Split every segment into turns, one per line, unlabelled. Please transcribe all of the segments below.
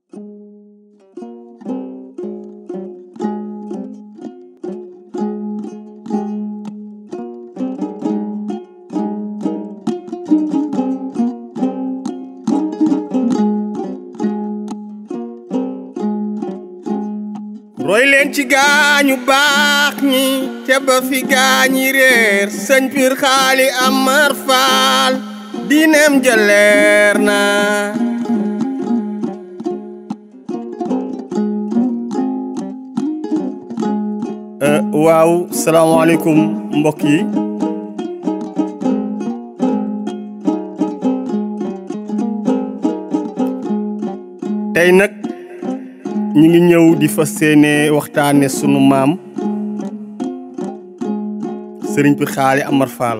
roy leen ci gaañu baax ñi te ba fi gaañi réer sëñ Pir Xaali Amar Faal diineem ja leer na waaw salaamaaleykum mbokk yi tey nag ñi ngi ñëw di fas yéene waxtaane sunu maam sëriñ Pir Xaali Amar Faal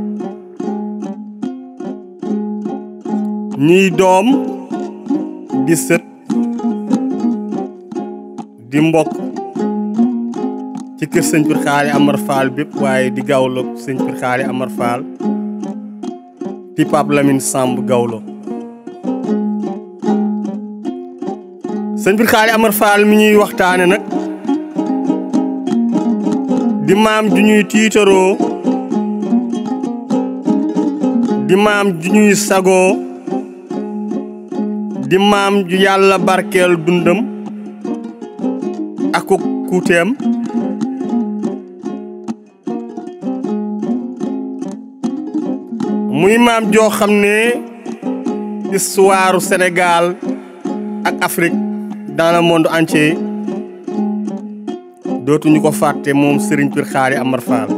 ñuy doom di sët di mbokk ci kër sëñ Pir Xaali Amar Faal bépp waaye di gawlo sëñ Pir Xaali Amar Faal di Pape Lamine Samb gawlo sëñ Pir Xaali Amar Faal mi ñuy waxtaane nag di maam ju ñuy tiitaroo di maam ju ñuy sagoo di maam ju yàlla barkeel dundam ak kuuteem muy maam joo xam ne histoire Sénégal ak Afrique dans le monde entier dootuñu ko fàtte moom Serigne Pir Xaali Amar Faal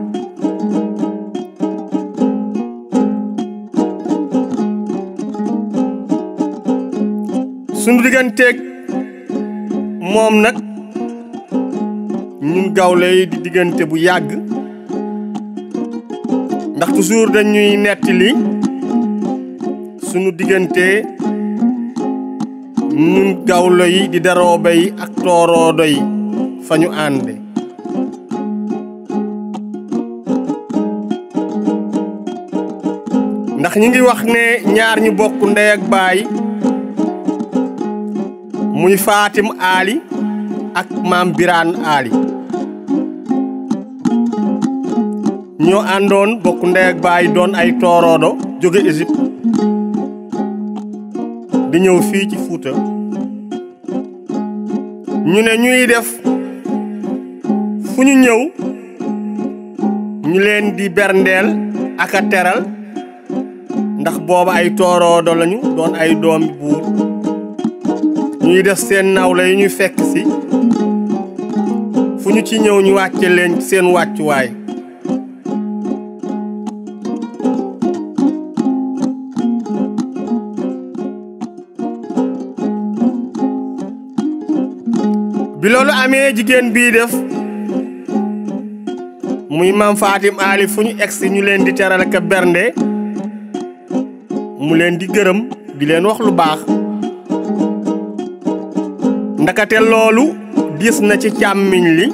sunu digganteeg moom nag ñun gawlo yi di diggante bu yàgg ndax toujours dañuy nettali sunu diggante ñun gawlo yi di darooba yi ak tooroodo yi fa ñu ànde ndax ñi ngi wax ne ñaar ñu bokk ndey ak baay muy Fatim Ali ak maam Biraan Ali ñoo àndoon bokk ndey ak baay doon ay tooroodo jóge Égypte di ñëw fii ci Fuuta ñu ne ñuy def fu ñu ñëw ñu leen di berndeel ak a teral ndax booba ay tooroodo lañu doon ay doomi buur ñuy def seen nawle yi ñuy fekk si fu ñu ci ñëw ñu wàcce leen seen wàccuwaay bi loolu amee jigéen bii def muy maam Fatim Ali fu ñu egsi ñu leen di teral ak bernde mu leen di gërëm di leen wax lu baax ndakate loolu diis na ci càmmiñ li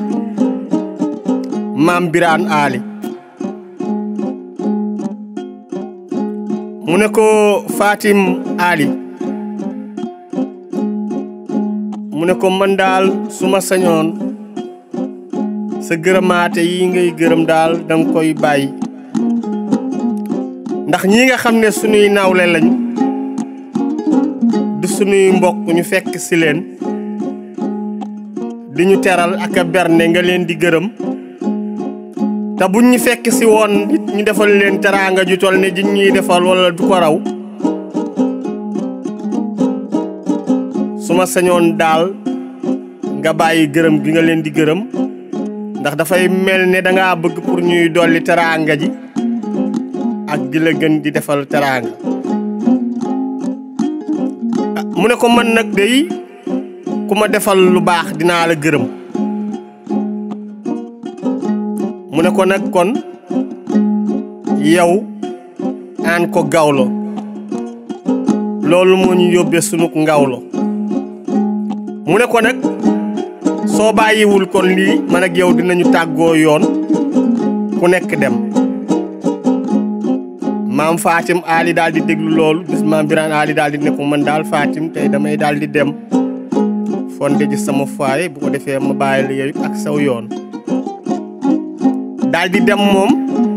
maam Biraan Ali mu ne ko Fatim Ali mu ne ko man daal su ma sañoon sa gërëmaate yi ngay gërëm daal danga koy bàyyi ndax ñi nga xam ne sunuy nawle lañ du sunuy mbokk ñu fekk si leen di ñu teral ak a berne nga leen di gërëm te buñ ñu fekk si woon nit ñu defal leen teraanga ju tol ne ji ñuy defal wala du ko raw su ma sañoon daal nga bàyyi gërëm gi nga leen di gërëm ndax dafay mel ne dangaa bëgg pour ñuy dolli teraanga ji ak di la gën di defal teraanga mu ne ko man nag day ku ma defal lu baax dinaa la gërëm mu ne ko nag kon yow aan ko gawlo loolu moo ñu yóbbee sunuk ngawlo mu ne ko nag soo bàyyiwul kon lii man ak yow dinañu tàggoo yoon ku nekk dem maam Fatim Ali daal di déglu loolu bis maam Birane Ali daal di ne ko man daal Fatim tey damay daal di dem fonde ji sama foyer bu ko defee ma bàyyi la yow ak saw yoon daal di dem moom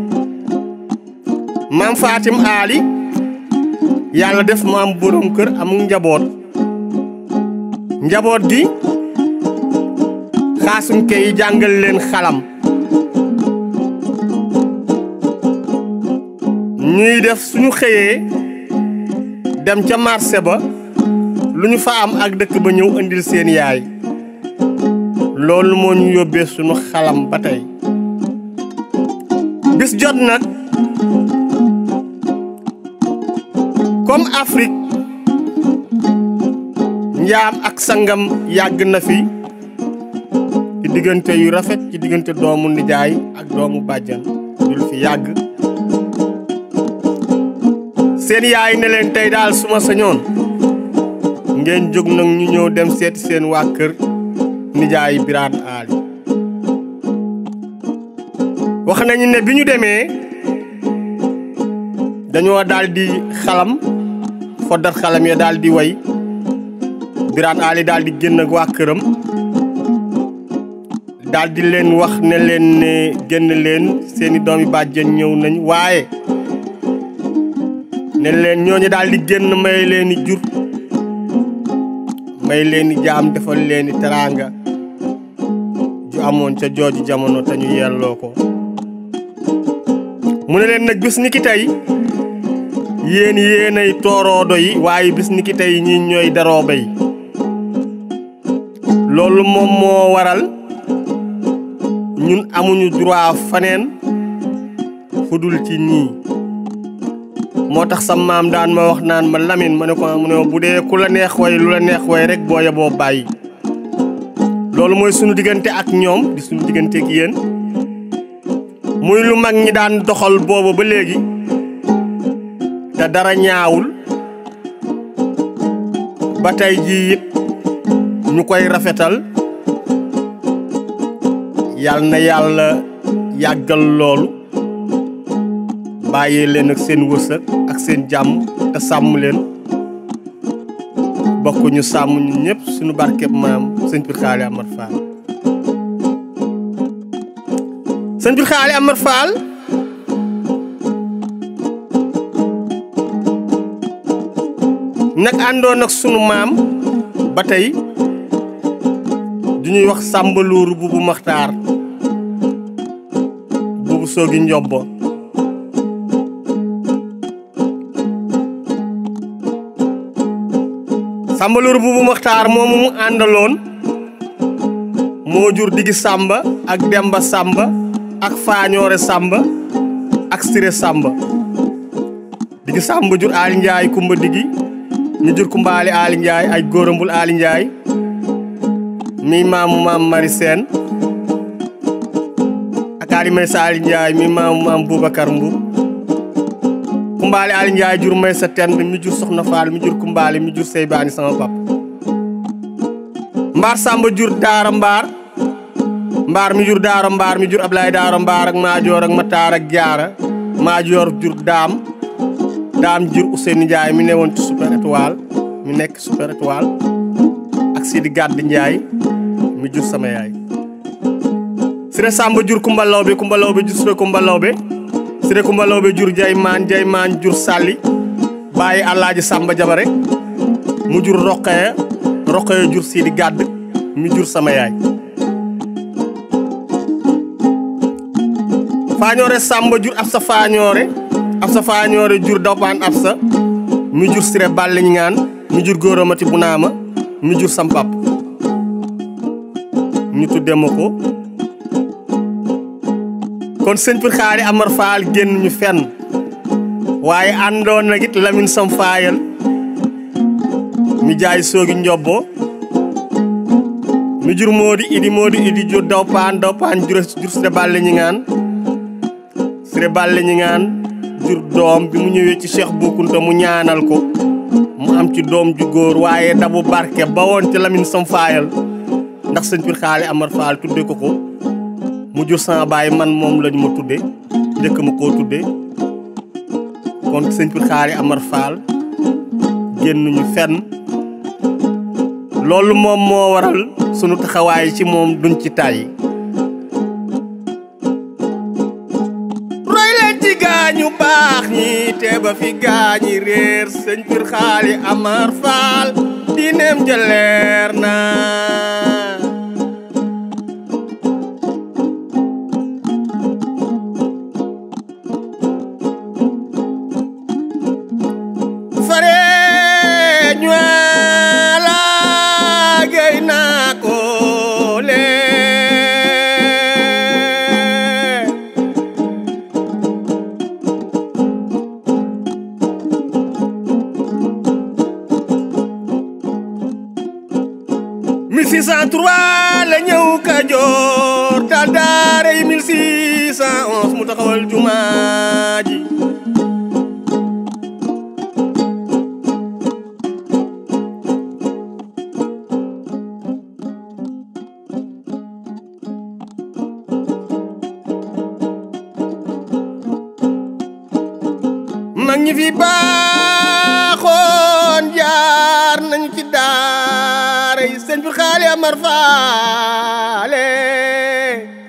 maam Fatim Ali yàlla def mu am borom kër amul njaboot gi xaasum kay jàngal leen xalam ñuy def suñu xëyee dem ca marché ba lu ñu fa am ak dëkk ba ñëw indil seen yaay loolu moo ñu yóbbee suñu xalam ba tey bis jot nag comme Afrique njaam ak sangam yàgg na fi ci diggante yu rafet ci diggante doomu nijaay ak doomu bàjjan dul fi yàgg seen yaay ne leen tey daal suma sañoon ngeen jóg nag ñu ñëw dem seeti seen waa kër nijaay Birane Ali wax nañu ne bi ñu demee dañoo daal di xalam foddat xalam ya daal di way Birane Ali daal di génn ak waa këram daal di leen wax ne leen ne génn leen seeni doomi bàjjen ñëw nañ waaye ne leen ñooñu daal di génn may leen i jur may leen i jaam defal leen i teraanga ju amoon ca jooju jamono te ñu yelloo ko mu ne leen nag bis ni ki tey yéenay tooroodo yi waaye bis ni ki tey ñi ñooy darooba yi loolu moom moo waral ñun amuñu droit faneen fu dul ci ñii moo tax sa maam daan ma wax naan ma Lamine ma ne ko mu ne bu dee ku la neex way lu la neex way rek boo yeboo bàyyi loolu mooy sunu diggante ak ñoom di sunu diggante ak yéen muy lu mag ñi daan doxal booba ba léegi te dara ñaawul ba tey jii it ñu koy rafetal yal na yàlla yàggal loolu bàyyee leen ak seen wërsëg ak seen jàmm te sàmm leen bokk ñu sàmm ñu ñëpp suñu barkeb maam sëñ Pir Xaali Amar Fall sëñ Pir Xaali Amar Fall nag àndoon ak sunu maam ba tey du ñuy wax Sàmba Luuru Buubu Maxtaar buubu soogi njobbo Sàmba Luuru Buubu Maxtaar moomu mu àndaloon moo jur Digi Sàmba ak Demba Sàmba ak Faañoore Sàmba ak Sire Sàmba Digi Sàmba jur Ali Njaay Kumba Digi ñu jur Kumbaali Ali Njaay ay góorambul Ali Njaay mi maamu maam Mari Seen ak Ali Maysa Ali Njaay mi maamu maam Boubacar Mbu Kumbaali Ali Njaay jur Maysa Tend mi jur Soxna Faal mi jur Kumbaali mi jur Seybaani sama pap Mbaar Sàmba jur Daara Mbaar Mbaar mi jur Daara Mbaar mi jur Ablaay Daara Mbaar ak Maajoor ak Mataar ak Jaara Maajoor jur Daam Daam jur Ousseynou Ndiaye mi newoon ci Super Étoile mi nekk Super Étoile ak Sidi Gàdd Ndiaye mi jur sama yaay Sire Sàmba jur Kumba Lawbe Kumba Lawbe jur Sire Kumba Lawbe Sire Kumba Lawbe jur Jaymaan Jaymaan jur Sàlli bàyyi Alaaji Sàmba Jabare mu jur Roqaya Roqaya jur Sidi Gàdd mi jur sama yaay Faañoore Sàmba jur Absa Faañoore Absa Faañoore jur Dawpaan Absa mi jur Sire Bàlle Ñaan mi jur Góoramati Bunaama mi jur sam pap ñu tuddee ma ko kon sëñ Pir Xaali Amar Fall génn ñu fenn waaye àndoon nag it Lamine Sam Faayal mi jaay soogi njobbo mi jur Moodi Idi jur Dawpaan jur Sire Bàlle Ñaan Sire Bàlle Ñaan jur doom bi mu ñëwee ci Cheikh Bou Kounta mu ñaanal ko mu am ci doom ju góor waaye dabu barke ba woon ci Lamine Sam Faayal ndax sëñ Pir Xaali Amar Fall tudde ko mu jur sama baay man moom lañu ma tudde njëkk ma koo tudde kon sëñ Pir Xaali Amar Fall génnuñu fenn loolu moom moo waral sunu taxawaay ci moom duñ ci tàyyi roy leen ci gaañu baax ñi te ba fi gaañi réer sëñ Pir Xaali Amar Fall diineem ja leer na la ñëw Kajoor taal daara yi 1611 mu taxawal jumaa ji mag ñi fi baaxoon jaar nañu ci daara yi sëñ Pir Xaali Amar Faal